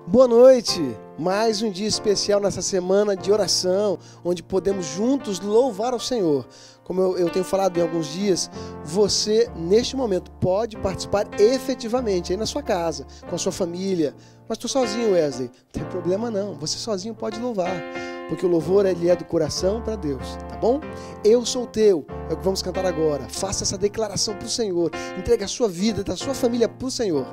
Boa noite! Mais um dia especial nessa semana de oração, onde podemos juntos louvar ao Senhor. Como eu tenho falado em alguns dias, você, neste momento, pode participar efetivamente aí na sua casa, com a sua família. Mas estou sozinho, Wesley. Não tem problema não, você sozinho pode louvar. Porque o louvor, ele é do coração para Deus, tá bom? Eu sou teu, é o que vamos cantar agora. Faça essa declaração para o Senhor. Entregue a sua vida, da sua família para o Senhor.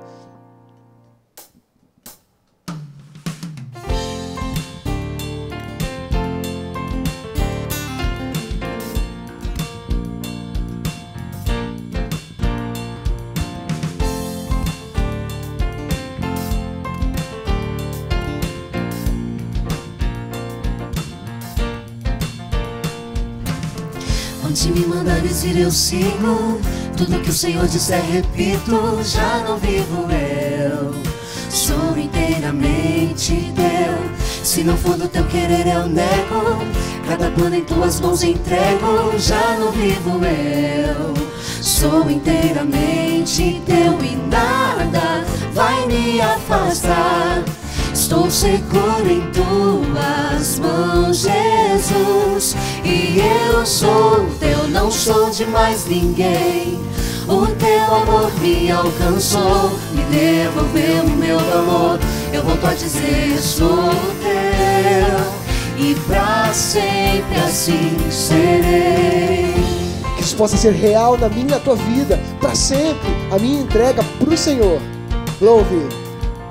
Onde me mandares ir eu sigo, tudo que o Senhor disser repito, já não vivo eu, sou inteiramente teu. Se não for do teu querer eu nego, cada plano em tuas mãos entrego, já não vivo eu, sou inteiramente teu e nada vai me afastar. Estou seguro em tuas mãos, Jesus, e eu sou teu, não sou de mais ninguém. O teu amor me alcançou, me devolveu o meu valor. Eu volto a dizer, sou teu, e pra sempre assim serei. Que isso possa ser real na minha e na tua vida, para sempre, a minha entrega para o Senhor. Louve!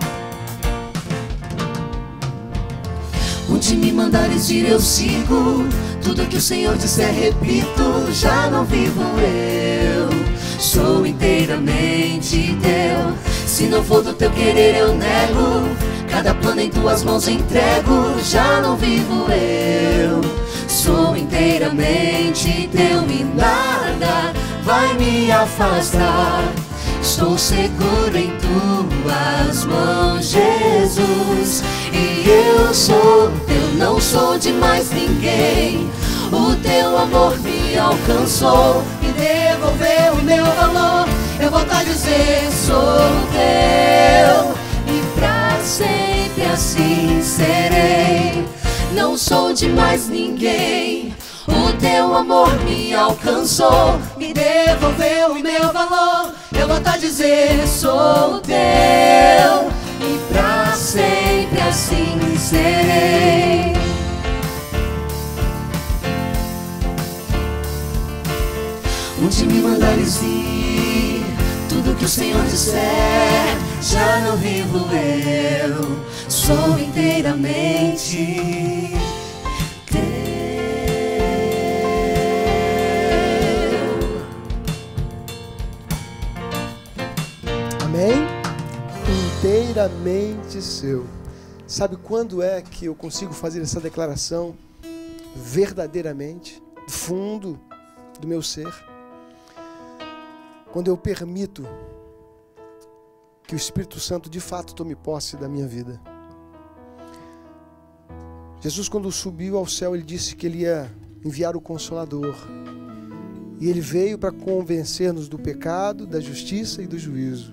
Onde me mandares ir eu sigo, tudo que o Senhor disser repito, já não vivo eu, sou inteiramente teu. Se não for do teu querer eu nego, cada plano em tuas mãos entrego, já não vivo eu, sou inteiramente teu e nada vai me afastar. Estou seguro em tuas mãos, Jesus, e eu sou teu, não sou de mais ninguém. O teu amor me alcançou, me devolveu o meu valor. Eu volto a dizer, sou teu, e pra sempre assim serei. Não sou de mais ninguém. O teu amor me alcançou, me devolveu o meu valor. Eu volto a dizer, sou teu, e pra sempre assim serei. Onde me mandares ir, tudo que o Senhor disser, já não vivo eu, sou inteiramente teu. Amém? Inteiramente seu. Sabe quando é que eu consigo fazer essa declaração verdadeiramente, do fundo do meu ser? Quando eu permito que o Espírito Santo de fato tome posse da minha vida. Jesus, quando subiu ao céu, ele disse que ele ia enviar o Consolador. E ele veio para convencer-nos do pecado, da justiça e do juízo.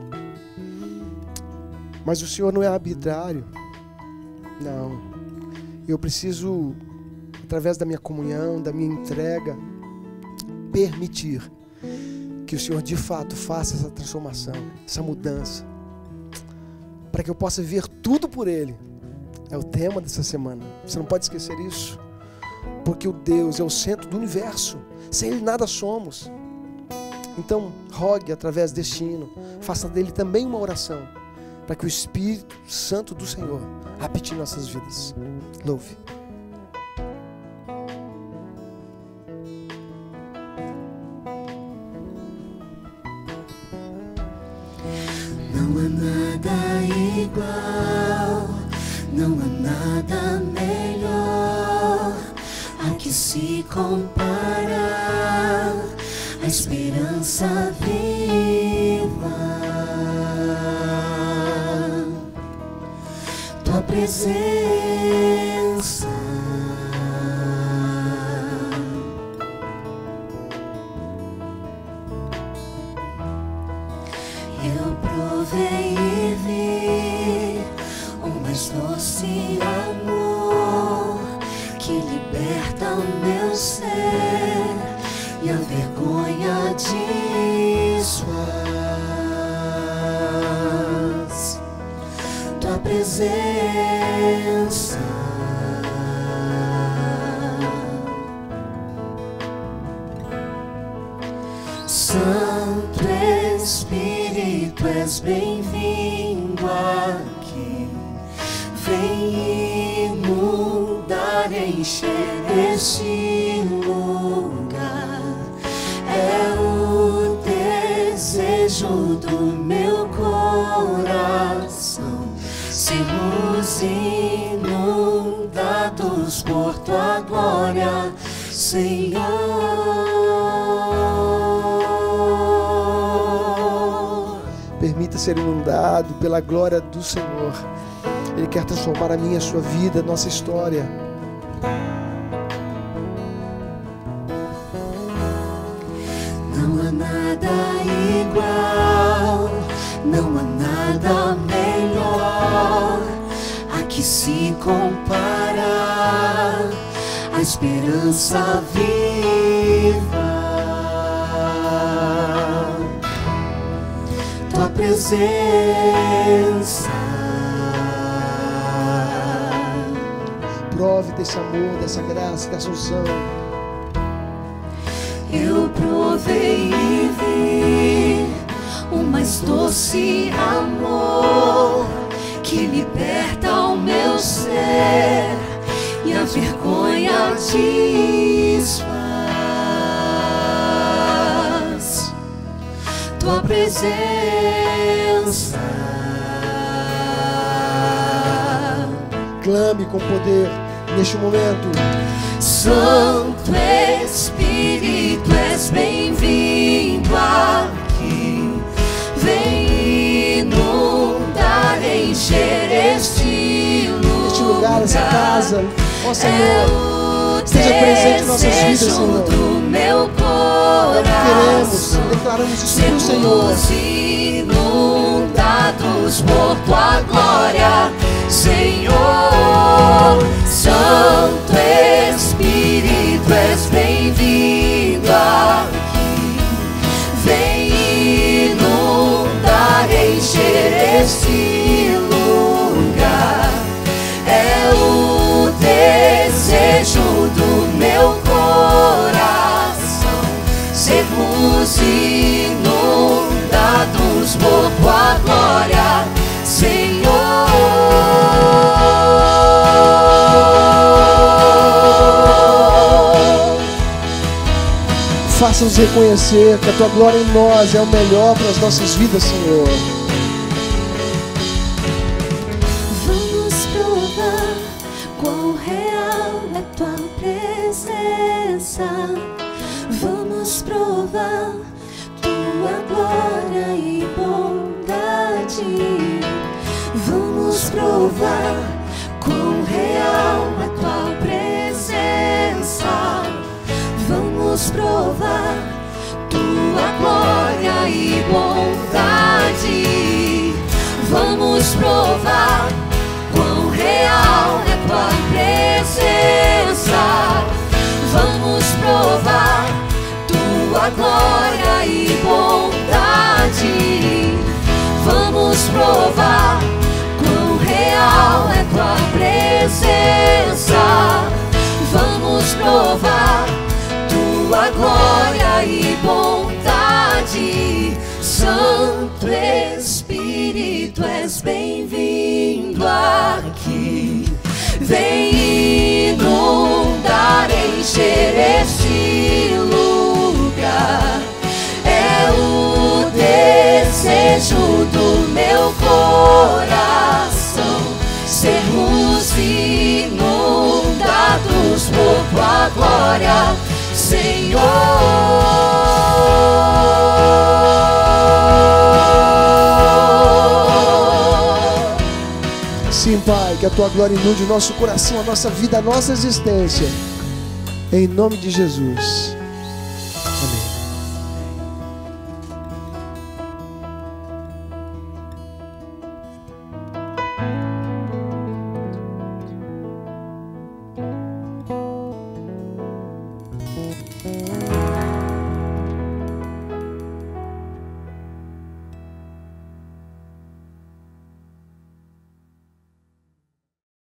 Mas o Senhor não é arbitrário. Não. Eu preciso, através da minha comunhão, da minha entrega, permitir que o Senhor de fato faça essa transformação, essa mudança, para que eu possa ver tudo por Ele. É o tema dessa semana. Você não pode esquecer isso, porque o Deus é o centro do universo. Sem Ele nada somos. Então, rogue através deste hino, faça dele também uma oração, para que o Espírito Santo do Senhor habite em nossas vidas. Louve. Não há nada igual, não há nada melhor a que se compara a esperança viva. Tua presença, eu provei e vi presença. Santo Espírito, és bem-vindo aqui. Vem inundar, encher este lugar. É o desejo do meu coração, sermos inundados por tua glória, Senhor. Permita ser inundado pela glória do Senhor. Ele quer transformar a minha, a sua vida, a nossa história. Não há nada igual, não há nada melhor a que se comparar, a esperança viva. Tua presença. Prove desse amor, dessa graça, dessa unção. Eu provei e vi o mais doce amor que liberta o meu ser e a vergonha desfaz. Tua presença. Clame com poder neste momento. Santo Espírito, és bem-vindo aqui. Vem inundar, encher este lugar, essa casa. Ó Senhor, esteja presente em nossas vidas, Senhor. Do meu coração, declaramos isso para o Senhor. Inundados por tua glória, Senhor. Santo Espírito, és bem-vindo aqui. Vem inundar, encher este lugar. É o desejo do meu coração, sermos inundados por tua glória, Senhor. Faça-nos reconhecer que a tua glória em nós é o melhor para as nossas vidas, Senhor. Vamos provar quão real é tua presença. Vamos provar tua glória e bondade. Vamos provar quão real é tua presença. Vamos provar tua glória e bondade. Vamos provar quão real é tua presença. Vamos provar tua glória e bondade. Vamos provar quão real é tua presença. Vamos provar tua glória e bondade. Santo Espírito, és bem-vindo aqui. Vem inundar, encher este lugar. É o desejo do meu coração, sermos inundados por tua glória, Senhor. Sim, Pai, que a tua glória inunde o nosso coração, a nossa vida, a nossa existência. Em nome de Jesus. Amém.